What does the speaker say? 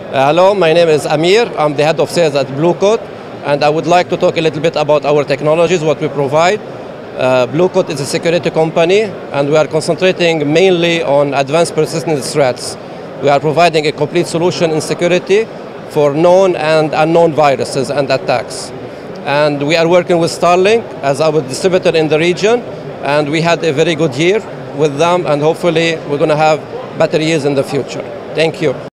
Hello, my name is Amir. I'm the head of sales at BlueCoat, and I would like to talk a little bit about our technologies, what we provide. BlueCoat is a security company, and we are concentrating mainly on advanced persistent threats. We are providing a complete solution in security for known and unknown viruses and attacks. And we are working with StarLink as our distributor in the region, and we had a very good year with them, and hopefully we're going to have better years in the future. Thank you.